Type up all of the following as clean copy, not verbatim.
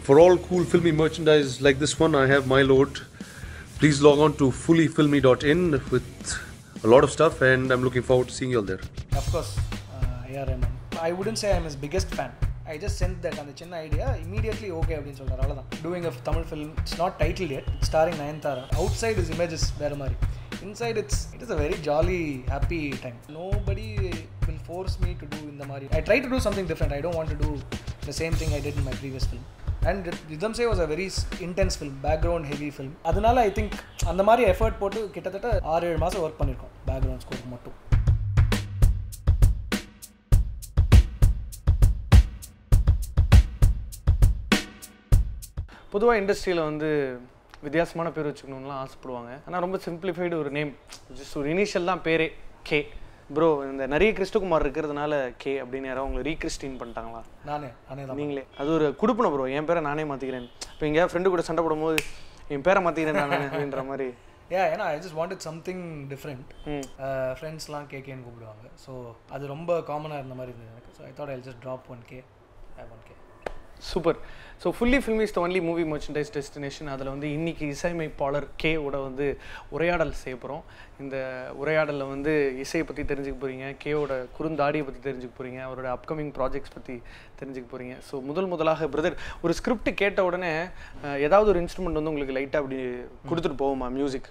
For all cool filmy merchandise like this one, I have my load. Please log on to fullyfilmy.in with a lot of stuff, and I'm looking forward to seeing you all there. Of course, a.r.rahman. I wouldn't say I'm his biggest fan. I just sent that on the chinna idea immediately okay அப்படின்னு சொல்றாரு அவ்வளவுதான். Doing a Tamil film, it's not titled yet, starring Nayanthara. Outside his images வேற மாதிரி. Inside it is a very jolly, happy time. Nobody will force me to do இந்த மாதிரி. I try to do something different. I don't want to do the same thing I did in my previous film. And Yudham Sei was a very intense film, background heavy film. அதனால I think அந்த மாதிரி effort போட்டு கிட்டத்தட்ட 6-7 மாசம் work பண்ணிருக்கோம் background score மட்டும். பொதுவாக இண்டஸ்ட்ரியில் வந்து வித்தியாசமான பேர் வச்சுக்கணும்லாம் ஆசைப்படுவாங்க. ஆனால் ரொம்ப சிம்பிளிஃபைடு ஒரு நேம், ஜஸ்ட் ஒரு இனிஷியல் தான் பேரே, கே. ப்ரோ, இந்த நிறைய கிருஷ்ணகுமார் இருக்கிறதுனால கே அப்படின்னு யாராவது உங்களை ரீக்ரிஸ்டின் பண்ணிட்டாங்களா? நானே தான். நீங்களே அது ஒரு குடுப்பன ப்ரோ, என் பேரை நானே மாற்றிக்கிறேன். இப்போ எங்கேயா ஃப்ரெண்டு கூட சண்டை போடும்போது என் பேரை மாற்றிக்கிறேன் நான் அப்படின்ற மாதிரி. ஏன்னா I just wanted something different. ஃப்ரெண்ட்ஸ்லாம் கேன்னு கூப்பிடுவாங்க. ஸோ அது ரொம்ப காமனாக இருந்த மாதிரி இருந்தது எனக்கு. So I thought I just drop 1K. Super. So fully filmy is the only movie merchandise destination. அதில் வந்து இன்றைக்கி இசையமைப்பாளர் கேவோட வந்து உரையாடல் செய்ய போகிறோம். இந்த உரையாடலில் வந்து இசையை பற்றி தெரிஞ்சுக்க போகிறீங்க, கேவோட குறுந்தாடியை பற்றி தெரிஞ்சுக்க போகிறீங்க, அவரோட அப்கமிங் ப்ராஜெக்ட்ஸ் பற்றி தெரிஞ்சுக்க போகிறீங்க. ஸோ முதலாக பிரதர், ஒரு ஸ்கிரிப்ட் கேட்ட உடனே ஏதாவது ஒரு இன்ஸ்ட்ருமெண்ட் வந்து உங்களுக்கு லைட்டாக அப்படி கொடுத்துட்டு போகுமா? மியூசிக்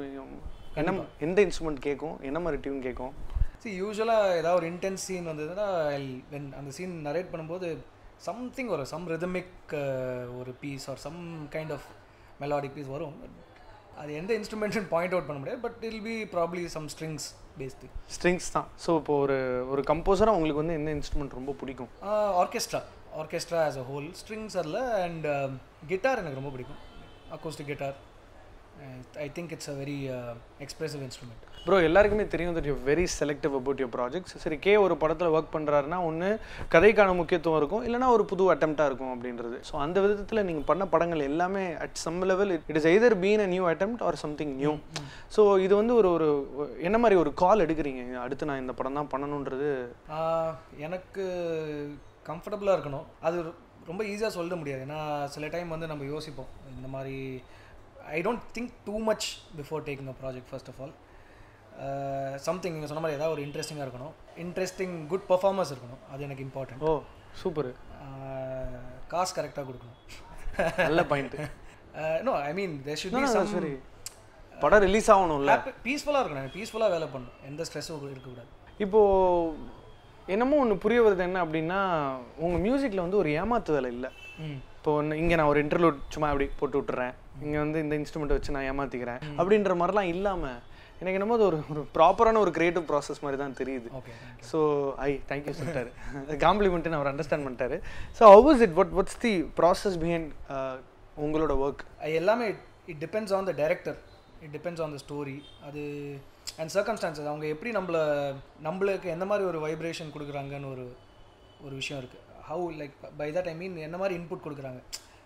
எந்த இன்ஸ்ட்ருமெண்ட் கேட்கும், என்ன மாதிரி டியூன் கேட்கும்? யூஸ்வலாக ஏதாவது ஒரு இன்டென்ஸ் சீன் வந்ததுன்னா அந்த சீன் நரேட் பண்ணும்போது something or some rhythmic ஒரு piece or some kind of melodic piece வரும். அது எந்த இன்ஸ்ட்ருமெண்ட்னு பாயிண்ட் அவுட் பண்ண முடியாது, but I'll be probably some based strings தான். ஸோ இப்போ ஒரு கம்போசராக உங்களுக்கு வந்து எந்த இன்ஸ்ட்ருமெண்ட் ரொம்ப பிடிக்கும்? Orchestra as a whole, strings அதில். அண்ட் கிட்டார் எனக்கு ரொம்ப பிடிக்கும், acoustic guitar. I think it's a very expressive instrument. Bro, எல்லாருக்குமே தெரியும் that you're very selective about your projects. சரி, கே ஒரு படத்தில் ஒர்க் பண்ணுறாருன்னா ஒன்று கதைக்கான முக்கியத்துவம் இருக்கும், இல்லைனா ஒரு புது அட்டெம்ப்டாக இருக்கும் அப்படின்றது. ஸோ அந்த விதத்தில் நீங்கள் பண்ண படங்கள் எல்லாமே at some level it is either been a new attempt or something new. So இது வந்து ஒரு என்ன மாதிரி ஒரு கால் எடுக்கிறீங்க, அடுத்து நான் இந்த படம் தான் பண்ணணுன்றது? எனக்கு கம்ஃபர்டபுளாக இருக்கணும். அது ரொம்ப ஈஸியாக சொல்ல முடியாது. ஏன்னா சில டைம் வந்து நம்ம யோசிப்போம் இந்த மாதிரி. I don't think too much before taking a project, first of all. Something நீங்கள் சொன்ன மாதிரி ஏதாவது ஒரு இன்ட்ரெஸ்டிங்காக இருக்கணும், இன்ட்ரெஸ்டிங் குட் பர்ஃபார்மன்ஸ் இருக்கணும், அது எனக்கு இம்பார்ட்டன்ட். ஓ சூப்பர். காசு கரெக்டாக கொடுக்கணும், நல்ல point. No I mean there should be some. சரி, படம் ரிலீஸ் ஆகணும்ல, பீஸ்ஃபுல்லாக இருக்கணும், பீஸ்ஃபுல்லாக வேலை பண்ணணும், எந்த ஸ்ட்ரெஸ்ஸும் இருக்கக்கூடாது. இப்போது என்னமோ ஒன்று புரிய வருது, என்ன அப்படின்னா உங்கள் மியூசிக்கில் வந்து ஒரு ஏமாத்துதல் இல்லை. இப்போ இங்கே நான் ஒரு இன்டர்லூட் சும்மா அப்படி போட்டு விட்டுறேன், இங்கே வந்து இந்த இன்ஸ்ட்ருமெண்ட்டை வச்சு நான் ஏமாற்றிக்கிறேன் அப்படின்ற மாதிரிலாம் இல்லாமல் எனக்கு என்னமோ அது ஒரு ப்ராப்பரான ஒரு கிரியேட்டிவ் ப்ராசஸ் மாதிரி தான் தெரியுது. ஸோ தேங்க்யூ சொல்லிட்டாரு, காம்ப்ளிமெண்ட்டுன்னு அவர் அண்டர்ஸ்டாண்ட் பண்ணிட்டாரு. So how is it, what's the process behind உங்களோட ஒர்க்? எல்லாமே it depends on the director, it depends on the story, அது அண்ட் சர்க்கம்ஸ்டான்சஸ். அவங்க எப்படி நம்மளுக்கு எந்த மாதிரி ஒரு வைப்ரேஷன் கொடுக்குறாங்கன்னு ஒரு விஷயம் இருக்குது. How like by that I mean என்ன மாதிரி இன்புட் கொடுக்குறாங்க.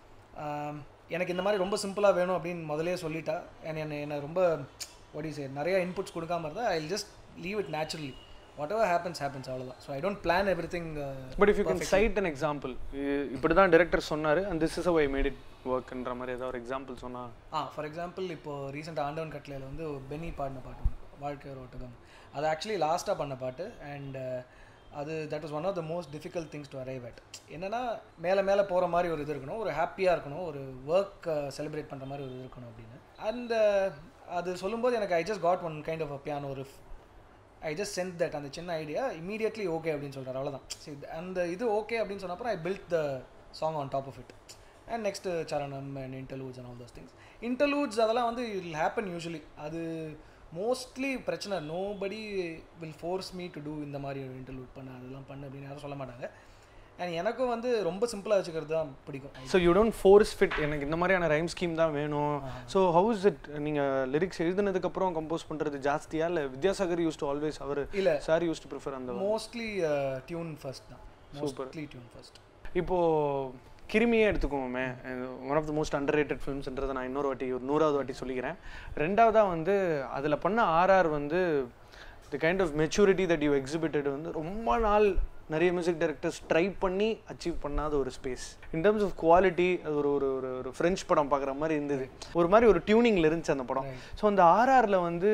எனக்கு இந்த மாதிரி ரொம்ப சிம்பிளாக வேணும் அப்படின்னு முதலே சொல்லிட்டா, என்ன ரொம்ப நிறைய இன்புட்ஸ் கொடுக்காம இருந்தால் I just leave it naturally, whatever happens அவ்வளோதான். So I don't plan everything. But if you can cite an example, இப்படி தான் டைரக்டர் சொன்னார் and this is how I made it workன்ற மாதிரி ஏதாவது ஒரு எக்ஸாம்பிள் சொன்னால்? ஃபார் எக்ஸாம்பிள் இப்போ ரீசெண்டாக ஆண்டவன் கட்டளையில் வந்து பெனி பாடின பாட்டு வாழ்க்கை ஓட்டகம், அது ஆக்சுவலி லாஸ்ட்டாக பண்ண பாட்டு. அண்ட் அது that was one of the most difficult things to arrive at. என்னென்னா மேலே போகிற மாதிரி ஒரு இது இருக்கணும், ஒரு ஹாப்பியாக இருக்கணும், ஒரு ஒர்க் செலிப்ரேட் பண்ணுற மாதிரி ஒரு இது இருக்கணும் அப்படின்னு. அண்ட் அது சொல்லும்போது எனக்கு I just got one kind of a piano riff. I just sent that, அந்த சின்ன ஐடியா இமீடியட்லி ஓகே அப்படின்னு சொல்கிறார், அவ்வளோதான். சரி, அந்த இது ஓகே அப்படின்னு சொன்னப்பறம் I built the song on top of it. And next charanam and interludes and all those things. Interludes அதெல்லாம் வந்து இட் வில் ஹேப்பன் யூஸ்வலி. அது மோஸ்ட்லி பிரச்சனை, nobody will force me to do இந்த மாதிரி ஒரு இன்டர்லூட் பண்ண, அதெல்லாம் பண்ணு அப்படின்னு யாரும் சொல்ல மாட்டாங்க. அண்ட் எனக்கும் வந்து ரொம்ப சிம்பிளாக வச்சுக்கிறது தான் பிடிக்கும். So you don't force fit, எனக்கு இந்த மாதிரியான ரைம் ஸ்கீம் தான் வேணும். ஸோ ஹவு இஸ் இட், நீங்கள் லிரிக்ஸ் எழுதுனதுக்கப்புறம் கம்போஸ் பண்ணுறது ஜாஸ்தியா இல்லை வித்யாசாகர் யூஸ் டு ஆல்வேஸ் அவர் இல்லை சார் யூஸ் டு ப்ரிஃபர்? அந்த மோஸ்ட்லி டியூன் ஃபர்ஸ்ட் தான், மோஸ்ட்லி டியூன் ஃபர்ஸ்ட். இப்போது கிருமியே எடுத்துக்கோமே, one of the most underrated ஃபிலிம்ஸ்ன்றதை நான் ஒரு 100வது வாட்டி சொல்லிக்கிறேன். ரெண்டாவதாக வந்து அதில் பண்ண ஆர்ஆர் வந்து the kind of maturity that you exhibited வந்து ரொம்ப நாள் நிறைய மியூசிக் டைரக்டர்ஸ் ட்ரை பண்ணி அச்சீவ் பண்ணாத ஒரு space. In terms of quality அது ஒரு ஒரு ஒரு ஒரு ஃப்ரெஞ்ச் படம் பார்க்குற மாதிரி இருந்தது, ஒரு மாதிரி ஒரு டியூனிங்கில் இருந்துச்சு அந்த படம். ஸோ அந்த ஆர்ஆரில் வந்து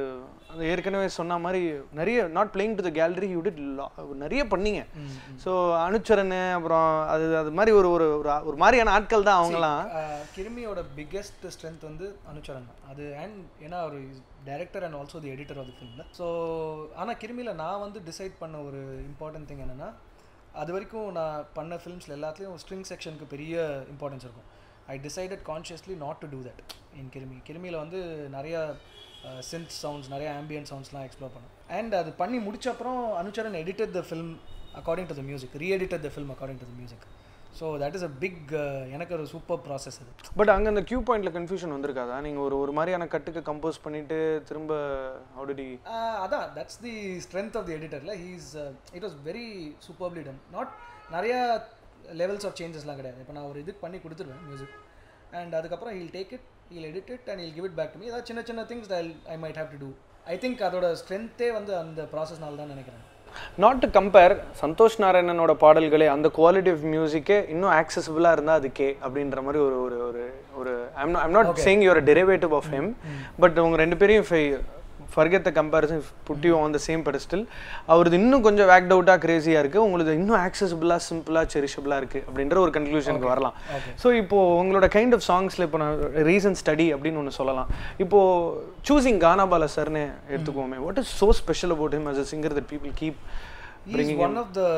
அது ஏற்கனவே சொன்ன மாதிரி நிறைய not playing to the gallery you did நிறைய பண்ணீங்க. ஸோ அனுச்சரன் அப்புறம் அது மாதிரி ஒரு ஒரு ஒரு மாதிரியான ஆட்கள் தான் அவங்கலாம். கிருமியோட பிக்கெஸ்ட் ஸ்ட்ரென்த் வந்து அனுச்சரன் தான் அது. அண்ட் ஏன்னா ஒரு director and also the editor of the ஃபிலிமில். ஸோ ஆனால் கிருமியில் நான் வந்து டிசைட் பண்ண ஒரு இம்பார்ட்டன்ட் திங் என்னென்னா, அது வரைக்கும் நான் பண்ண ஃபிலிம்ஸில் எல்லாத்துலேயும் ஸ்ட்ரிங் செக்ஷனுக்கு பெரிய இம்பார்ட்டன்ஸ் இருக்கும். I decided consciously not to do that in கிருமியில் வந்து நிறையா synth sounds, நிறைய ambient soundsலாம் எக்ஸ்ப்ளோர் பண்ணோம். அண்ட் அது பண்ணி முடிச்ச அப்புறம் Anucharan edited the film according to the music, re-edited the film according to the music. So that is a big எனக்கு ஒரு சூப்பர் ப்ராசஸ் அது. பட் அங்கே அந்த கியூ பாயிண்டில் கன்ஃபியூஷன் வந்திருக்காதா? நீங்கள் ஒரு மாதிரியான கட்டுக்கு கம்போஸ் பண்ணிவிட்டு திரும்ப ஆல்ரெடி அதான் that's the strength of the எடிட்டரில். It was very superbly done. Not நிறையா லெவல்ஸ் ஆஃப் சேஞ்சஸ்லாம் கிடையாது. இப்போ நான் ஒரு இதுக்கு பண்ணி கொடுத்துருவேன் மியூசிக், அண்ட் அதுக்கப்புறம் he'll take it, he'll edit it and he'll give it back to me. ஏதாவது சின்ன சின்ன things I might have to do. I think அதோட ஸ்ட்ரென்த்தே வந்து அந்த ப்ராசஸ்னால தான் நினைக்கிறேன். நாட் டு கம்பேர் சந்தோஷ் நாராயணனோட பாடல்களே அந்த குவாலிட்டி ஆஃப் மியூசிக்கே இன்னும் ஆக்சசிபிளாக இருந்தால் அது கே அப்படின்ற மாதிரி ஒரு ஒரு ஒரு ஒரு I'm not saying your derivative of him, but உங்கள் ரெண்டு பேரையும் forget the comparison, put you on the same pedestal. அவரது இன்னும் கொஞ்சம் வேக்ட் அவுட்டாக கிரேசியாக இருக்குது, உங்களுக்கு இன்னும் ஆக்சசிபிளாக சிம்பிளாக செரிஷபிளாக இருக்குது அப்படின்ற ஒரு கன்க்ளூஷனுக்கு வரலாம். ஸோ இப்போது உங்களோட கைண்ட் ஆஃப் சாங்ஸில் இப்போ நான் ரீசன்ட் ஸ்டடி அப்படின்னு ஒன்று சொல்லலாம். இப்போது சூஸிங் கானாபாலா சார்னு எடுத்துக்கோமே, what is so special about him as a singer that people keep bringing? One of the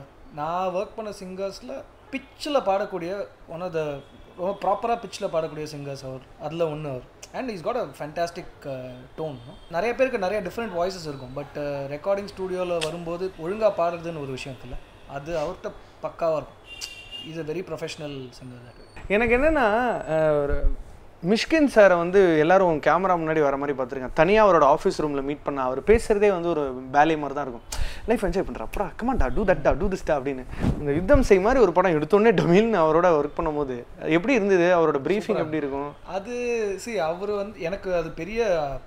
நான் ஒர்க் பண்ண சிங்கர்ஸில் பிச்சில் பாடக்கூடிய ஒன் ஆஃப் த ரொம்ப ப்ராப்பராக பிச்சில் பாடக்கூடிய சிங்கர்ஸ் அவர், அதில் ஒன்று அவர். And is got a fantastic tone. நிறைய பேருக்கு நிறைய டிஃப்ரெண்ட் வாய்ஸஸ் இருக்கும், பட் ரெக்கார்டிங் ஸ்டூடியோவில் வரும்போது ஒழுங்காக பாடுறதுன்னு ஒரு விஷயம் இருக்குல்ல, அது அவர்கிட்ட பக்காவாக இருக்கும். Is a very professional singer. எனக்கு என்னென்னா ஒரு மிஷ்கின் சாரை வந்து எல்லாரும் கேமரா முன்னாடி வர மாதிரி பார்த்துருக்கேன். தனியாக அவரோட ஆஃபீஸ் ரூமில் மீட் பண்ண அவர் பேசுகிறதே வந்து ஒரு பேலே மாதிரி தான் இருக்கும். லைஃப் என்ஜாய் பண்ணுறா, அப்புறம் கமாண்டா டூ தட்டா டூ திஸ்டா அப்படின்னு. இந்த யுத்தம் செய் மாதிரி ஒரு படம் எடுத்தோடனே டொமில்னு அவரோட ஒர்க் பண்ணும்போது எப்படி இருந்தது? அவரோட ப்ரீஃபிங் எப்படி இருக்கும்? அது அவர் வந்து எனக்கு அது பெரிய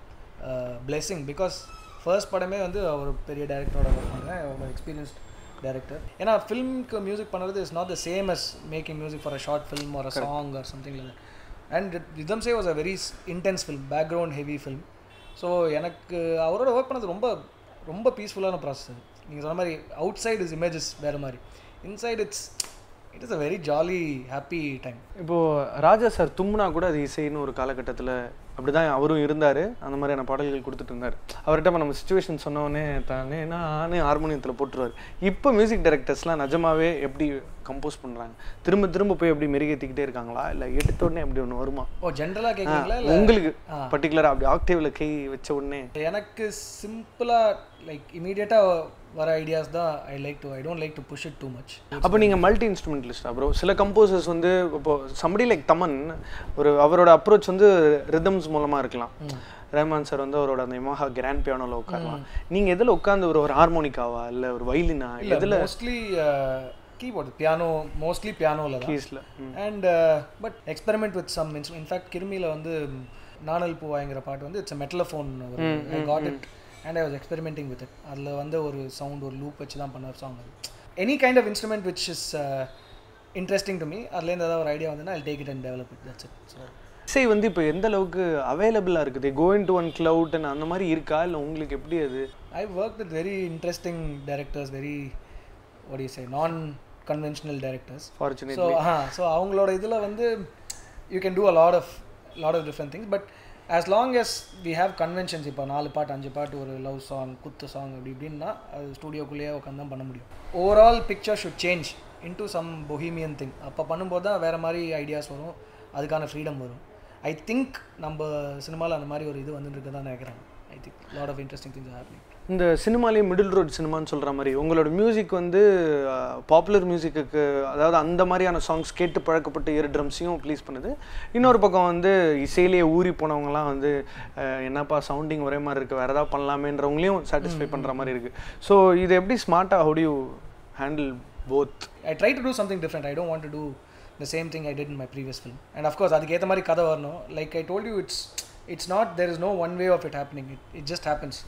பிளெஸிங். பிகாஸ் ஃபர்ஸ்ட் படமே வந்து அவர் பெரிய டைரக்டரோட ஒர்க் பண்ணுறேன், அவரோட எக்ஸ்பீரியன்ஸ்ட் டைரக்டர். ஏன்னா ஃபிலிம்க்கு மியூசிக் பண்ணுறது is not the same as making music for a short film or a song or something like that. And Yudham Sei was a very intense film, background heavy film. ஸோ எனக்கு அவரோட work பண்ணது ரொம்ப ரொம்ப பீஸ்ஃபுல்லான process அது. நீங்கள் சொன்ன மாதிரி அவுட் சைட் இஸ் இமேஜஸ் வேறு மாதிரி, inside it is a very jolly happy time. இப்போது ராஜா சார் தும்னா கூட அது இசைன்னு ஒரு காலகட்டத்தில் அப்படி தான் அவரும் இருந்தார், அந்த மாதிரியான பாடல்கள் கொடுத்துட்டு இருந்தார். அவர்கிட்ட நம்ம சுச்சுவேஷன் சொன்னோடனே தானே நானே ஹார்மோனியத்தில் போட்டுருவார். இப்போ மியூசிக் டைரக்டர்ஸ்லாம் நிஜமாவே எப்படி கம்போஸ் பண்ணுறாங்க? திரும்ப திரும்ப போய் எப்படி மெருகேற்றிக்கிட்டே இருக்காங்களா, இல்லை எடுத்த உடனே அப்படி ஒன்று வருமா? ஜென்ரலாக கேட்குறீங்களா? உங்களுக்கு பர்டிகுலராக அப்படி ஆக்டிவில் கை வச்ச உடனே? எனக்கு சிம்பிளாக லைக் இமீடியட்டாக வர ஐடியாஸ் தான் I don't like to push it too much. அப்போ நீங்கள் மல்டி இன்ஸ்ட்ருமெண்டலிஸ்டா ப்ரோ? சில கம்போசர்ஸ் வந்து இப்போது சம்படி லைக் தமன் அவரோட அப்ரோச் வந்து ரிதம்ஸ் மூலமாக இருக்கலாம். ரஹ்மான் சார் வந்து அவரோட அந்த யமஹா கிராண்ட் பியானோவில் உட்காரலாம். நீங்கள் எதில் உட்காந்து ஒரு ஹார்மோனிக்காவா இல்லை ஒரு வயலினா? இதில் மோஸ்ட்லி கீபோர்டு, பியானோ, மோஸ்ட்லி பியானோவில் தான் கீஸில். And but experiment with some in fact கிருமியில் வந்து நானல் பூவாங்கிற பாட்டு வந்து it's a metallophone, I got it and I was experimenting with it. அதில் வந்து ஒரு சவுண்ட் ஒரு லூப் வச்சு தான் பண்ண ஒரு சாங் அது. Any kind of instrument which is interesting to me, அதுலேருந்து ஏதாவது ஒரு ஐடியா வந்துன்னா I'll take it and develop it. That's it. So இசை வந்து இப்போ எந்த அளவுக்கு அவைலபிளாக இருக்குது? Go into one cloud அந்த மாதிரி இருக்கா, இல்லை உங்களுக்கு எப்படி அது? I worked with very interesting directors, very what do you say, non conventional directors. Fortunately. So அவங்களோட இதில் வந்து you can do a lot of different things, but as long as we have conventions, இப்போ 4 பாட்டு 5 பாட்டு ஒரு love song குத்து song அப்படி இப்படின்னா அது ஸ்டூடியோக்குள்ளேயே உட்காந்து தான் பண்ண முடியும். Overall picture should change into some bohemian thing. அப்போ பண்ணும்போது தான் வேறு மாதிரி ஐடியாஸ் வரும், அதுக்கான ஃப்ரீடம் வரும். ஐ திங்க் நம்ம சினிமாவில் அந்த மாதிரி ஒரு இது வந்துட்டு தான் நினைக்கிறேன். I think lot of interesting things are happening. இந்த சினிமாலேயே மிடில் ரோட் சினிமான்னு சொல்கிற மாதிரி உங்களோட மியூசிக் வந்து பாப்புலர் மியூசிக்கு, அதாவது அந்த மாதிரியான சாங்ஸ் கேட்டு பழக்கப்பட்டு இயர் ட்ரம்ஸையும் ப்ளீஸ் பண்ணுது. இன்னொரு பக்கம் வந்து இசையிலேயே ஊறி போனவங்கலாம் வந்து என்னப்பா சவுண்டிங் ஒரே மாதிரி இருக்குது, வேறு ஏதாவது பண்ணலாமேன்றவங்களையும் சாட்டிஸ்ஃபை பண்ணுற மாதிரி இருக்குது. ஸோ இது எப்படி ஸ்மார்ட்டாக how do you handle both? I try to do something different. I don't want to do the same thing I did in my previous film. And of course அதுக்கு ஏற்ற மாதிரி கதை வரணும். Like I told you, it's not, there is no one way of it happening. It just happens.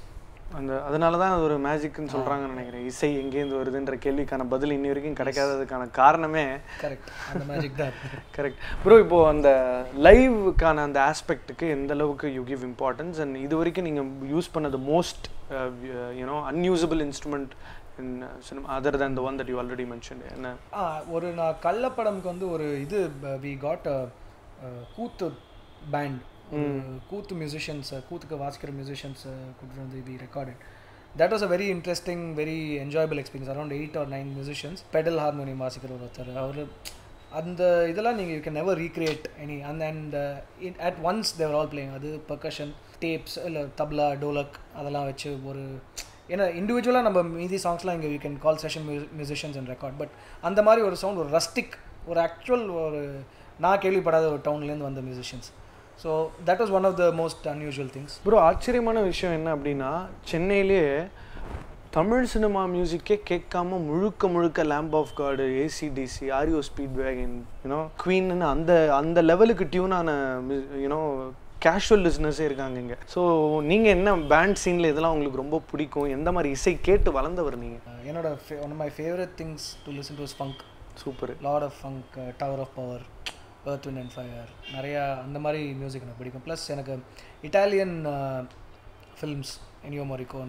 அதனால தான் அது ஒரு மேஜிக்னு சொல்கிறாங்கன்னு நினைக்கிறேன். இசை எங்கேருந்து வருதுன்ற கேள்விக்கான பதில் இன்னி வரைக்கும் கிடைக்காததுக்கான காரணமே கரெக்ட், அந்த மேஜிக் தான். Correct bro. இப்போது அந்த லைவுக்கான அந்த ஆஸ்பெக்ட்டுக்கு எந்த அளவுக்கு யூ கிவ் இம்பார்ட்டன்ஸ், அண்ட் இது வரைக்கும் நீங்கள் யூஸ் பண்ணது most unusable instrument in cinema other than the one that you already mentioned? என்ன ஒரு நான் கள்ளப்படம்க்கு வந்து ஒரு இது we got a கூத்து பேண்ட், கூத்து மியூசிஷியன்ஸ், கூத்துக்கு வாசிக்கிற மியூசிஷியன்ஸ் கூட்டு வந்து we recorded. That was a very interesting, very enjoyable experience. Around 8 or 9 musicians, pedal harmonium வாசிக்கிற ஒருத்தர், அவர் அந்த இதெல்லாம் நீங்கள் you can never recreate any. And at once they're all playing. அது பர்கஷன் டேப்ஸ் இல்லை தப்லா டோலக் அதெல்லாம் வச்சு ஒரு, ஏன்னா இண்டிவிஜுவலாக நம்ம மீதி சாங்ஸ்லாம் இங்கே you can call session musicians and record. But அந்த மாதிரி ஒரு சவுண்ட், ஒரு ரஸ்டிக், ஒரு ஆக்சுவல், ஒரு நான் கேள்விப்படாத ஒரு டவுன்லேருந்து வந்த musicians. So that was one of the most unusual things. Bro ஆச்சரியமான விஷயம் என்ன அப்படின்னா, சென்னையிலே தமிழ் சினிமா மியூசிக்கே கேட்காம முழுக்க Lamb of God, ACDC, REO Speedwagon, you know குவீன்னு அந்த லெவலுக்கு டியூனான யூனோ கேஷுவல் லிஸ்னஸே இருக்காங்க இங்கே. ஸோ நீங்கள் என்ன பேண்ட் சீனில் இதெல்லாம் உங்களுக்கு ரொம்ப பிடிக்கும்? எந்த மாதிரி இசை கேட்டு வளர்ந்தவர் நீங்கள்? என்னோட one of my favourite things to listen to funk. Super. Lord of Funk, Tower of Power, Earth Wind and Fire, நிறையா அந்த மாதிரி மியூசிக் எனக்கு பிடிக்கும். ப்ளஸ் எனக்கு இட்டாலியன் ஃபில்ம்ஸ், எனியோ மோரிகோன்,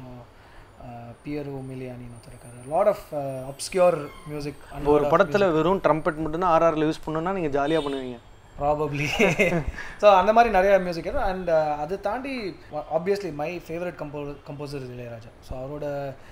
பியரோ மிலியானின்னு ஒருத்தர் இருக்காரு. Lot of obscure music. ஒரு படத்தில் வெறும் ட்ரம்பெட் மட்டும்தான் ஆர்ஆரில் யூஸ் பண்ணணும்னா நீங்கள் ஜாலியாக பண்ணுவீங்க ப்ராபப்ளி. ஸோ அந்த மாதிரி நிறையா மியூசிக். அண்ட் அதை தாண்டி obviously my favourite composer Ilaiyaraaja. So அவரோட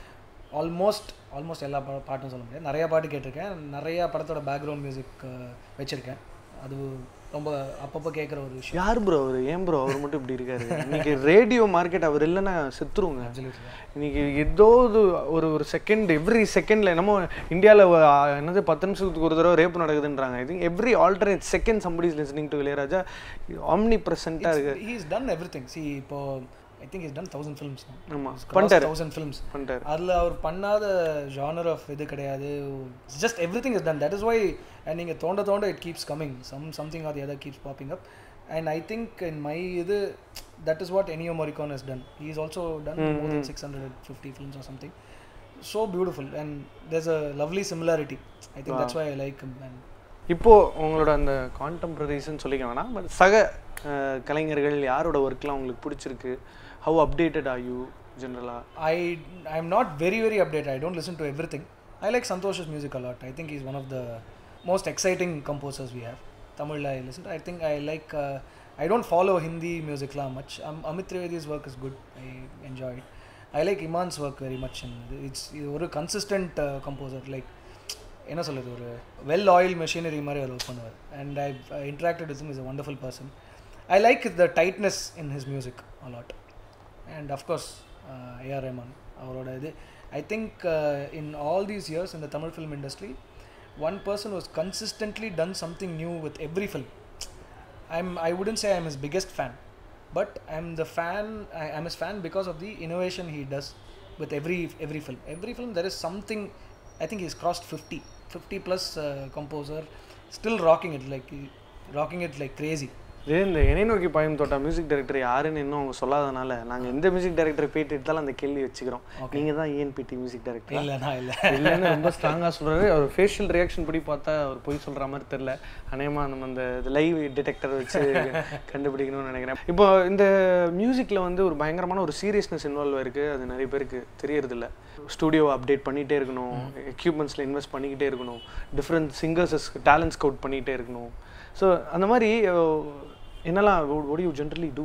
ஆல்மோஸ்ட் எல்லா பாட்டும் சொல்ல முடியாது, நிறையா பாட்டு கேட்டிருக்கேன். நிறையா படத்தோட பேக்ரவுண்ட் மியூசிக் வச்சுருக்கேன். அது ரொம்ப அப்பப்போ கேட்குற ஒரு விஷயம். யார் ப்ரோ அவர்? ஏன் ப்ரோ அவர் மட்டும் இப்படி இருக்காரு? இன்னைக்கு ரேடியோ மார்க்கெட் அவர் இல்லைன்னா செத்துருவோங்க. இன்னைக்கு ஏதோ ஒரு செகண்ட், எவ்ரி செகண்டில் என்னமோ இந்தியாவில் என்னது 10 நிமிஷத்துக்கு ஒரு தடவை ரேப் நடக்குதுன்றாங்க. I think every alternate second somebody is listening to Ilaiyaraaja. ஆம்னி ப்ரெசென்ட்டாக இருக்குது. he has done everything. See, இப்போ I think he's done 1000 films now. ஆமாம், 1000 films பண்ணிட்டார். அதில் அவர் பண்ணாத ஜானர் ஆஃப் இது கிடையாது. Just everything is done. That is why நீங்கள் தோண்ட it keeps coming, something or the other keeps popping up. And I think in my இது that is what Ennio Morricone has done. He is also done more then 650 films or something. So beautiful, and there's a lovely similarity. I think that's why I like him. And இப்போது உங்களோட அந்த கான்டெம்பரரிஸ்ன்னு சொல்லிக்க வேணாம், but சக கலைஞர்கள் யாரோட ஒர்க்லாம் உங்களுக்கு பிடிச்சிருக்கு? How updated are you generally? I'm not very updated. I don't listen to everything. I like Santosh's music a lot. I think he's one of the most exciting composers we have. Tamil I listen to. I think I like I don't follow Hindi music la much. Amit Trivedi's work is good. I enjoy it. I like Iman's work very much, and it's ஒரு consistent composer. Like என்ன சொல்றது, ஒரு well oiled machinery மாதிரி அவர் work பண்ணுவார். And I've interacted with him. He's a wonderful person. I like the tightness in his music a lot. And of course a.r.rahman அவரோட இது. I think in all these years in the Tamil film industry, one person who's consistently done something new with every film. I wouldn't say I'm his biggest fan, but I'm his fan because of the innovation he does with every film. Every film there is something. I think he's crossed 50 plus composer, still rocking it like crazy. இந்த என்னை நோக்கி பாயும் தோட்டா music director யாருன்னு இன்னும் அவங்க சொல்லாதனால நாங்கள் எந்த music director பேட்டி எடுத்தாலும் அந்த கேள்வி வச்சுக்கிறோம். நீங்கள் தான் ஏஎன்பிடி மியூசிக் டைரக்டர்? இல்லைன்னு ரொம்ப ஸ்ட்ராங்காக சொல்கிறாரு. அவர் ஃபேஷியல் ரியாக்ஷன் படி பார்த்தா அவர் போய் சொல்கிற மாதிரி தெரில. அநேகமாக நம்ம அந்த லைவ் டிடெக்டர் வச்சு கண்டுபிடிக்கணும்னு நினைக்கிறேன். இப்போ இந்த மியூசிக்கில் வந்து ஒரு பயங்கரமான ஒரு சீரியஸ்னஸ் இன்வால்வ் ஆயிருக்கு. அது நிறைய பேருக்கு தெரியறதில்ல. ஸ்டூடியோவை அப்டேட் பண்ணிகிட்டே இருக்கணும், எக்யூப்மெண்ட்ஸில் இன்வெஸ்ட் பண்ணிக்கிட்டே இருக்கணும், டிஃப்ரெண்ட் சிங்கர்ஸஸ்க்கு டேலண்ட் ஸ்கவுட் பண்ணிகிட்டே இருக்கணும். ஸோ அந்த மாதிரி என்னெல்லாம் what do you generally do?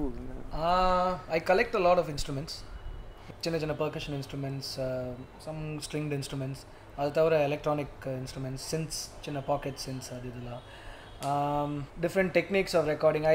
I collect a lot of instruments. சின்ன percussion instruments, some stringed instruments, அது தவிர electronic instruments, synths, சின்ன pocket synths, அது இதெல்லாம். Different techniques of recording.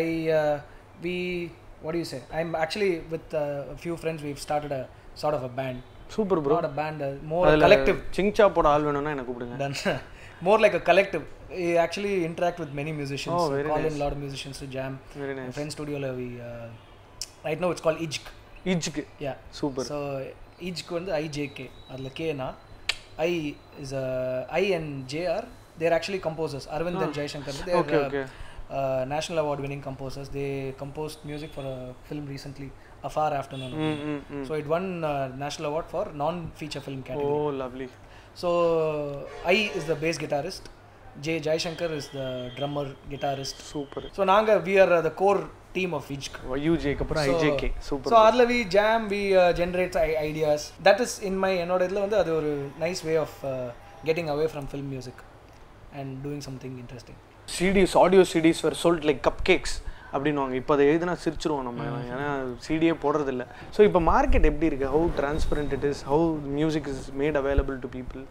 What do you say? I'm actually with a few friends, we've started a sort of a band. Super bro. Not a band, more a collective. சிங்சா போட ஆள் வேணும்னா என்ன கூப்பிடுங்க. More like a collective. We actually interact with many musicians. Oh, very call nice. in a lot of musicians to jam. Very nice. Friend studio la we right now it's called IJK. IJK. Yeah. Super. So IJK வந்து IJK. adla K na I is I and J are they're actually composers. Arvind and Jaishankar, they are national award winning composers. They composed music for a film recently, A Far Afternoon. So it won national award for non-feature film category. Oh, lovely. So I is the bass guitarist, Jaishankar is the drummer guitarist. Super. So we are the core team of Vijk. UJ அப்புறம் IJK. Super. So adla we jam, we generate ideas. That is in my என்னோட இதுல வந்து அது ஒரு nice way of getting away from film music and doing something interesting. CDs, audio CDs were sold like cupcakes அப்படின்னுவாங்க. இப்போ அதை எழுதினா சிரிச்சிருவோம் நம்ம, ஏன்னா சிடியே போடுறதில்ல. ஸோ இப்போ மார்க்கெட் எப்படி இருக்குது? How transparent it is, how music is made available to people?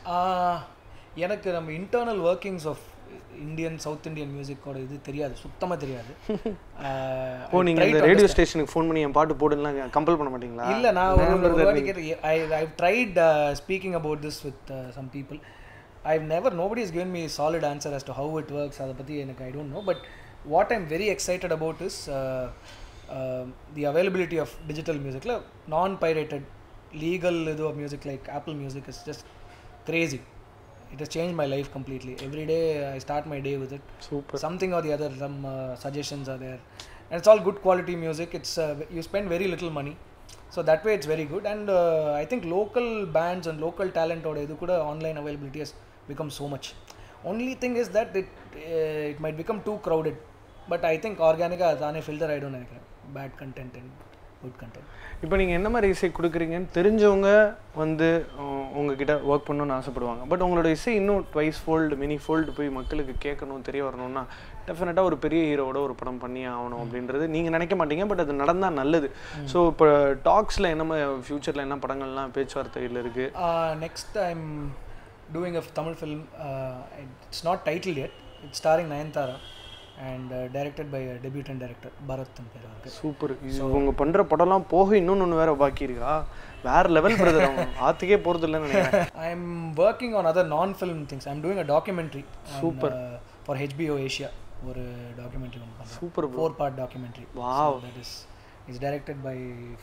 எனக்கு நம்ம internal workings of Indian South Indian மியூசிக்கோட இது தெரியாது, சுத்தமாக தெரியாது. ஓ, நீங்கள் இந்த ரேடியோ ஸ்டேஷனுக்கு ஃபோன் பண்ணி என் பாட்டு போடுலாம் கம்பல் பண்ண மாட்டீங்களா? இல்லை, நான் ஒரு வாட்டி கேட்டேன். I tried speaking about this with some people. nobody has given me a solid answer as to how it works. அதை பற்றி எனக்கு I don't know. But what I'm very excited about is the availability of digital music. Non-pirated, legal of music like Apple Music is just crazy. It has changed my life completely. Every day I start my day with it. Super. Something or the other, some suggestions are there. And it's all good quality music. It's you spend very little money. So that way it's very good. And I think local bands and local talent or idu kuda online availability has become so much. Only thing is that it might become too crowded. But I think organic adane filter I don't know. Bad content and good content. இப்போ நீங்கள் என்ன மாதிரி இசை கொடுக்குறீங்கன்னு தெரிஞ்சவங்க வந்து உங்ககிட்ட work பண்ணணும்னு ஆசைப்படுவாங்க. பட் உங்களோட இசை இன்னும் ட்வைஸ் ஃபோல்டு மினி ஃபோல்டு போய் மக்களுக்கு கேட்கணும், தெரிய வரணும்னா டெஃபினட்டாக ஒரு பெரிய ஹீரோவோட ஒரு படம் பண்ணி ஆகணும் அப்படின்றது நீங்கள் நினைக்க மாட்டீங்க. பட் அது நடந்தால் நல்லது. ஸோ இப்போ டாக்ஸில் என்ன ஃப்யூச்சரில் என்ன படங்கள்லாம் பேச்சுவார்த்தையில் இருக்குது? Next I'm doing a Tamil film. It's not titled yet. It's starring Nayanthara and directed by a debutant director Bharat Tamperu. Super. இவங்க பண்ணுற படம்லாம் போக இன்னொன்று வேறு பாக்கி இருக்கா? வேறு லெவல் பிரதர். அவங்க ஆற்றுக்கே போகிறது இல்லைன்னு நினைக்கிறேன். I'm working on other non-film things. I'm doing a documentary. Super. For HBO Asia. ஒரு documentary ஒன்று பண்ணுறேன். Super. 4-part documentary. Wow. So that is directed by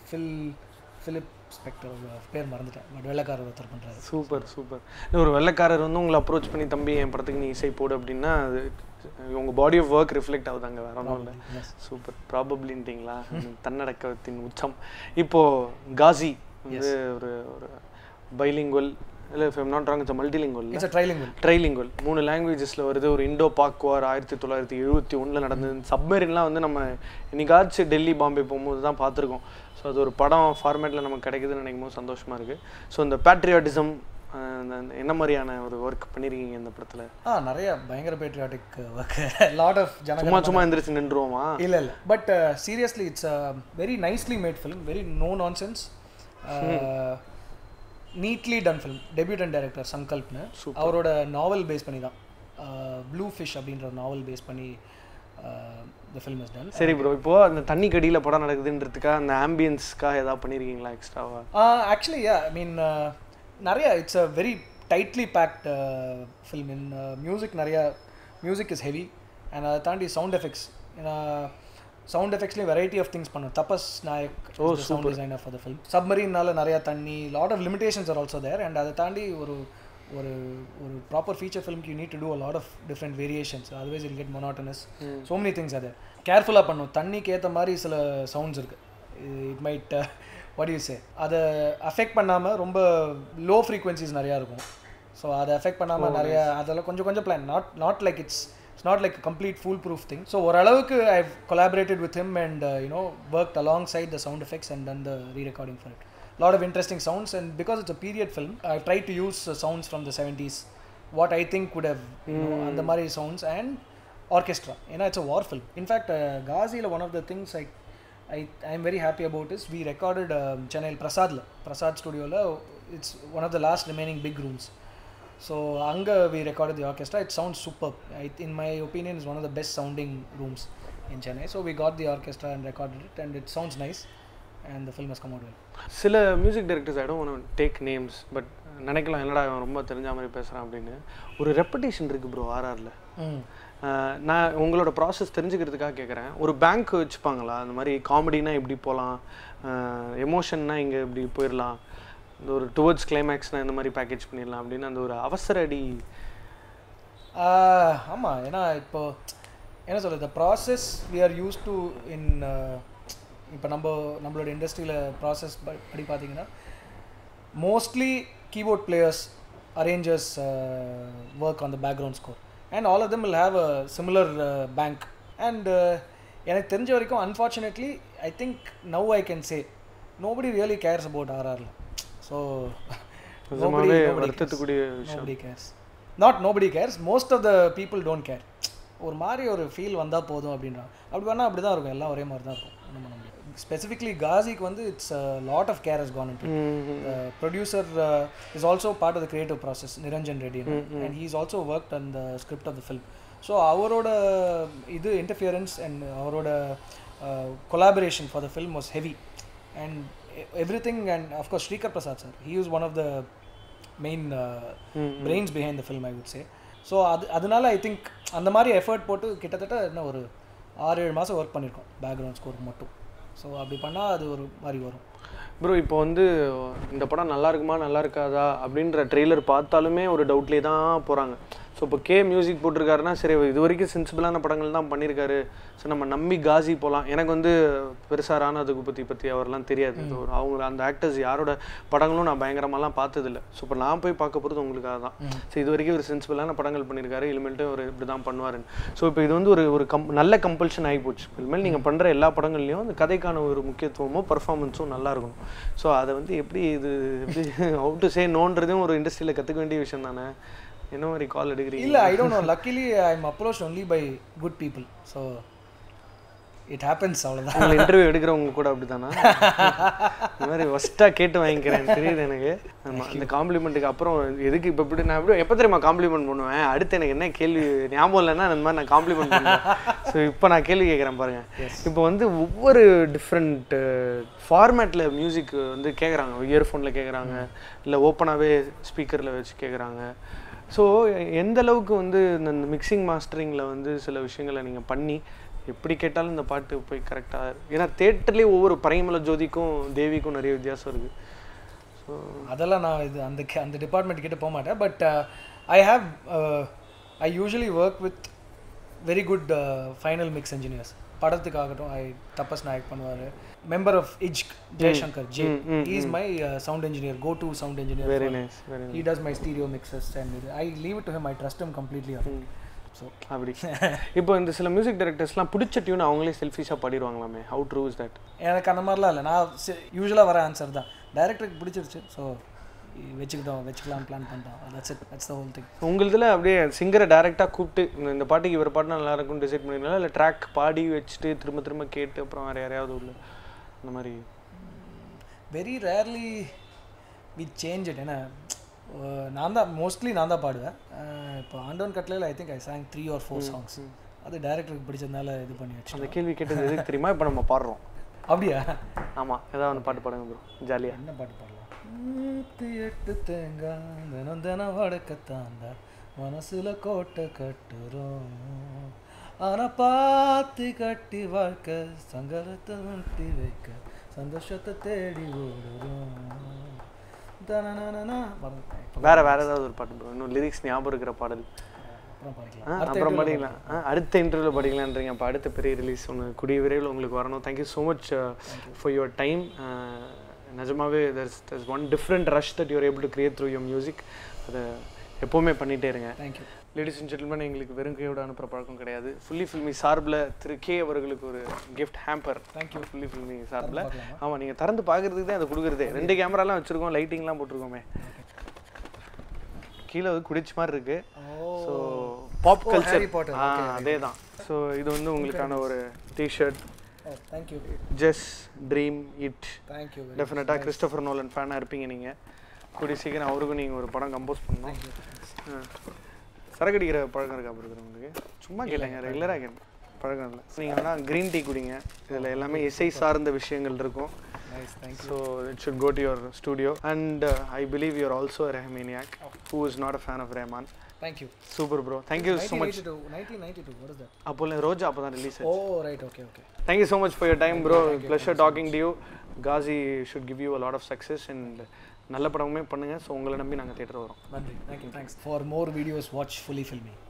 Philip Spector. பேர் மறந்துட்டேன். பட் வெள்ளைக்காரர் ஒருத்தர் பண்ணுறாரு. சூப்பர். ஒரு வெள்ளைக்காரர் வந்து உங்களை அப்ரோச் பண்ணி தம்பி என் படத்துக்கு நீ இசை போடு அப்படின்னா உங்கள் பாடி ஆஃப் ஒர்க் ரிஃப்ளெக்ட் ஆகுதாங்க, வேற ஒன்றும் இல்லை. சூப்பர். ப்ராபப்ளின்ட்டிங்களா? தன்னடக்கத்தின் உச்சம். இப்போது காசி வந்து ஒரு பைலிங்குவல், இல்லை if I'm not wrong, it's a multilingual. It's a trilingual. Trilingual. 3 லாங்குவேஜஸில் வருது. ஒரு இண்டோ பாக் வார் 1971 நடந்தது. சப்மரீன்லாம் வந்து நம்ம இன்னைக்காச்சும் டெல்லி பாம்பே போகும்போது தான் பார்த்துருக்கோம். ஸோ அது ஒரு படம் ஃபார்மேட்டில் நமக்கு கிடைக்குதுன்னு நினைக்கும் போது சந்தோஷமாக இருக்குது. ஸோ இந்த பேட்ரியாட்டிசம் என்ன மாதிரியான ஒரு ஒர்க் பண்ணியிருக்கீங்க இந்த படத்தில்? நிறைய பயங்கர பேட்ரியாட்டிக் ஒர்க். லாட் ஆஃப் சும்மா எந்திரிச்சு நின்றுவோமா? இல்லை but seriously it's a very nicely made film. Very no nonsense, neatly done film. Debutant director சங்கல்ப்னு அவரோட நாவல் பேஸ் பண்ணி தான், ப்ளூ ஃபிஷ் அப்படின்ற நாவல் பேஸ் பண்ணி the film is done. சரி ப்ரோ, இப்போ அந்த தண்ணி கடியில் படம் நடக்குதுன்றதுக்காக அந்த ஆம்பியன்ஸ்க்காக ஏதாவது பண்ணியிருக்கீங்களா எக்ஸ்ட்ராவா? ஆக்சுவலி ஐ மீன் நிறைய it's a very tightly packed film. In music நிறையா மியூசிக் இஸ் ஹெவி. அண்ட் அதை தாண்டி சவுண்ட் எஃபெக்ட்ஸ், ஏன்னா சவுண்ட் எஃபெக்ட்ஸ்லேயும் வெரைட்டி ஆஃப் திங்ஸ் பண்ணும். Tapas Nayak sound designer for the film. சப்மரீனால நிறையா தண்ணி, lot of limitations are also there. And அதை தாண்டி ஒரு ஒரு ஒரு ப்ராப்பர் ஃபீச்சர் ஃபிலிம்க்கு you need to do a lot of different variations. Otherwise it'll get monotonous. So many things அது கேர்ஃபுல்லாக பண்ணும். தண்ணிக்கு ஏற்ற மாதிரி சில சவுண்ட்ஸ் இருக்குது. It might what you say, அதை அஃபெக்ட் பண்ணாமல் ரொம்ப லோ ஃப்ரீக்வன்சிஸ் நிறையா இருக்கும். ஸோ அதை அஃபெக்ட் பண்ணாமல் நிறையா அதெல்லாம் கொஞ்சம் plan. Not like it's not like a complete foolproof thing. So ஓரளவுக்கு I've collaborated with him and worked alongside the sound effects and done the re-recording for it. Lot of interesting sounds, and because it's a period film, I've tried to use sounds from the 70s, what I think would have and the mari sounds and orchestra. It's a war film. In fact, Ghazi la one of the things I'm very happy about is we recorded Chennai Prasad studio la. It's one of the last remaining big rooms. So anga we recorded the orchestra. It sounds superb. In my opinion, it's one of the best sounding rooms in Chennai. So we got the orchestra and recorded it, and it sounds nice, and the film has come out well. சில music directors I don't want to take names, but நினைக்கலாம் என்னடா அவன் ரொம்ப தெரிஞ்ச மாதிரி பேசுகிறான் அப்படின்னு. ஒரு ரெப்படேஷன் இருக்குது ப்ரோ ஆர்ஆரில். நான் உங்களோட ப்ராசஸ் தெரிஞ்சுக்கிறதுக்காக கேட்குறேன். ஒரு பேங்க் வச்சுப்பாங்களா அந்த மாதிரி? காமெடினா இப்படி போகலாம், எமோஷன்னா இங்கே இப்படி போயிடலாம், இந்த ஒரு டுவர்ட்ஸ் கிளைமேக்ஸ்னால் இந்த மாதிரி பேக்கேஜ் பண்ணிடலாம் அப்படின்னு அந்த ஒரு அவசர அடி. ஆமாம், ஏன்னா இப்போ என்ன சொல்கிறது, the process we are used to in இப்போ நம்மளோட இண்டஸ்ட்ரியில் ப்ராசஸ் படி பார்த்தீங்கன்னா mostly keyboard players arrangers work on the background score and all of them will have a similar bank and எனக்கு தெரிஞ்ச வரைக்கும் unfortunately I think now I can say nobody really cares about RR so nobody cares nobody cares most of the people don't care ஒரு மாதிரி ஒரு feel வந்தால் போதும் அப்படின்றாங்க அப்படி வேணால் அப்படி தான் இருக்கும் எல்லாம் ஒரே மாதிரி தான் இருக்கும் specifically Ghaziக்கு வந்து it's a lot of care has gone into producer is also part of the creative process Niranjan Reddy and he's also worked on the script of the film so அவரோட இது interference and அவரோட collaboration for the film was heavy and everything and of course Shrikar Prasad sir he was one of the main brains behind the film I would say so அதனால I think அந்த மாதிரி effort போட்டு கிட்டத்தட்ட என்ன ஒரு 6-7 மாதம் work பண்ணியிருக்கோம் background score மட்டும் ஸோ அப்படி பண்ணால் அது ஒரு மாதிரி வரும் ப்ரோ இப்போ வந்து இந்த படம் நல்லா இருக்குமா நல்லா இருக்காதா அப்படின்ற ட்ரெய்லர் பார்த்தாலுமே ஒரு டவுட்லேயே தான் போகிறாங்க ஸோ இப்போ கே மியூசிக் போட்டிருக்காருன்னா சரி இது வரைக்கும் சென்சிபிளான படங்கள் தான் பண்ணியிருக்காரு ஸோ நம்ம நம்பி காசி போகலாம் எனக்கு வந்து பெருசாக ராணா ரகுபதி பற்றி அவரெல்லாம் தெரியாது அவங்க அந்த ஆக்டர்ஸ் யாரோட படங்களும் நான் பயங்கரமாலாம் பார்த்ததில்லை ஸோ இப்போ நான் போய் பார்க்க போகிறது உங்களுக்காக தான் ஸோ இது வரைக்கும் ஒரு சென்சிபிளான படங்கள் பண்ணியிருக்காரு இனிமேல்ட்டு ஒரு இப்படி தான் பண்ணுவாருன்னு ஸோ இப்போ இது வந்து ஒரு நல்ல கம்பல்ஷன் ஆகி போச்சு இனிமேல் நீங்கள் பண்ணுற எல்லா படங்கள்லையும் அந்த கதைக்கான ஒரு முக்கியத்துவமோ பர்ஃபார்மன்ஸும் நல்லா இருக்கணும் ஸோ அதை வந்து எப்படி ஹவு டு சே நோன்றதும் ஒரு இண்டஸ்ட்ரியில் கற்றுக்க வேண்டிய விஷயம் தானே என்ன மாதிரி கால் எடுக்கிறீங்க இல்லை I don't know luckily I am approached only by good people so it happens அவ்வளோதான் உங்கள் இன்டர்வியூ எடுக்கிறவங்க கூட அப்படி தானே இந்த மாதிரி ஃபஸ்ட்டாக கேட்டு வாங்கிக்கிறேன் தெரியுது எனக்கு அந்த காம்ப்ளிமெண்ட்டுக்கு அப்புறம் எதுக்கு இப்போ இப்படி நான் எப்போ தெரியுமா காம்ப்ளிமெண்ட் பண்ணுவேன் அடுத்து எனக்கு என்ன கேள்வி ஞாபகம் இல்லைன்னா அந்த மாதிரி நான் காம்ப்ளிமெண்ட் பண்ணுவேன் ஸோ இப்போ நான் கேள்வி கேட்குறேன் பாருங்கள் இப்போ வந்து ஒவ்வொரு டிஃப்ரெண்ட் ஃபார்மேட்டில் மியூசிக் வந்து கேட்குறாங்க இயர்ஃபோனில் கேட்குறாங்க இல்லை ஓப்பனாகவே ஸ்பீக்கரில் வச்சு கேட்குறாங்க ஸோ எந்த அளவுக்கு வந்து இந்த மிக்சிங் மாஸ்டரிங்கில் வந்து சில விஷயங்களை நீங்கள் பண்ணி எப்படி கேட்டாலும் இந்த பாட்டு போய் கரெக்டாக ஏன்னா தேட்டர்லேயே ஒவ்வொரு பரிமள ஜோதிக்கும் தேவிக்கும் நிறைய வித்தியாசம் இருக்குது ஸோ அதெல்லாம் நான் இது அந்த டிபார்ட்மெண்ட் கிட்ட போக மாட்டேன் but I usually work with very good final mix engineers படத்துக்காகட்டும் தப்பஸ் நாயக் பண்ணுவார் மெம்பர் ஆஃப் இஜ்க் Jaishankar J he is my sound engineer go to sound engineer very nice he does my stereo mixes and I leave it to him I trust him completely so அப்படி இப்போ இந்த சில music டைரக்டர்ஸ்லாம் பிடிச்ச tune அவங்களே செல்ஃபிஷாக பாடிடுவாங்களாமே ஹவு ட்ரூ இஸ் தட் எனக்கு அந்த மாதிரிலாம் இல்லை நான் யூஸ்வலாக வர ஆன்சர் தான் டைரக்டருக்கு பிடிச்சிருச்சு ஸோ வச்சுக்கலாம் பிளான் பண்ணிட்டோம் தட்ஸ் த ஹோல் திங் உங்களுதில் அப்படியே சிங்கரை டேரெக்டாக கூப்பிட்டு இந்த பாட்டுக்கு இவர் பாட்டுனா நல்லா இருக்கும்னு டிசைட் பண்ணிருந்தா இல்லை ட்ராக் பாடி வச்சுட்டு திரும்ப திரும்ப கேட்டு அப்புறம் வேறு யாரையாவது உள்ள அந்த மாதிரி very rarely we change it ஏன்னா மோஸ்ட்லி நான் தான் பாடுவேன் இப்போ ஆண்டவன் கட்டளையில் I think I sang 3 or 4 songs அது டைரக்டருக்கு பிடிச்சதுனால இது பண்ணி வச்சு அந்த கேள்வி கேட்டது எதுக்கு தெரியுமா இப்போ நம்ம பாடுறோம் அப்படியா ஆமாம் ஏதாவது ஒன்று பாட்டு பாடுங்க ப்ரோ ஜாலியாக என்ன பாட்டு பாடலாம் 108 தேங்காய் தினம் தினம் வடக்கத்தாண்டா மனசுல கோட்டை கட்டுறோம் ஆனால் பாத்தி கட்டி வாழ்க்கை சங்கரத்தை நட்டி வைக்க சந்தோஷத்தை தேடி ஓடுறோம் வேற ஏதாவது ஒரு பாட்டு ப்ரோ இன்னும் லிரிக்ஸ் ஞாபகம் இருக்கிற பாடல் அப்புறம் படிக்கலாம் அடுத்த இன்டர்வியூவில் படிக்கலான்றீங்க அப்போ அடுத்த பெரிய ரிலீஸ் ஒன்று கூடிய விரைவில் உங்களுக்கு வரணும் thank you so much for your time நிஜமாவே there's one different rush that you are able to create through your music அதை எப்போவுமே பண்ணிகிட்டே இருங்க தேங்க்யூ லேடிஸ் அண்ட் ஜென்டில்மேன் எங்களுக்கு வெறும் கையோட அனுப்புகிற பழக்கம் கிடையாது ஃபுல்லி ஃபில்மி சார்பில் திரு கே அவர்களுக்கு ஒரு gift hamper thank you Fully Filmy சார்பில் ஆமாம் நீங்கள் திறந்து பார்க்குறதுக்கு தான் அதை கொடுக்குறதே 2 கேமராலாம் வச்சுருக்கோம் லைட்டிங்லாம் போட்டிருக்கோமே கீழே வந்து குடிச்ச மாதிரி இருக்கு ஸோ பாப் கல்ச்சர் அதே தான் ஸோ இது வந்து உங்களுக்கான ஒரு T shirt thank you just dream it thank you டெஃபினட்டாக கிறிஸ்டோஃபர் நோலன் ஃபேனாக இருப்பீங்க நீங்கள் கூடிய சீக்கிரம் அவருக்கும் நீங்கள் ஒரு படம் கம்போஸ் பண்ணணும் சரக்கு அடிக்கிற பழக்கம் இருக்கா அப்புறம் உங்களுக்கு சும்மா கேளுங்க ரெகுலராக கேட்பேன் பழக்கம் இல்லை நீங்கள் வேணால் க்ரீன் டீ குடிங்க இதில் எல்லாமே இசை சார்ந்த விஷயங்கள் இருக்கும் so it should go to your studio and I believe you are also a Rahmaniac who is not a fan of Rahman. Thank you. Super bro. Thank you so much. 1992. What is that? அப்போ ரோஜா அப்போ தான் release ஆச்சு. Oh right, okay. Thank you so much for your time bro. Pleasure talking to you. Ghazi should give you a lot of success and நல்ல படமே பண்ணுங்க. So உங்களை நம்பி நாங்கள் தியேட்டர் வரோம். நன்றி. Thank you. Thanks. For more videos watch Fully Filmy.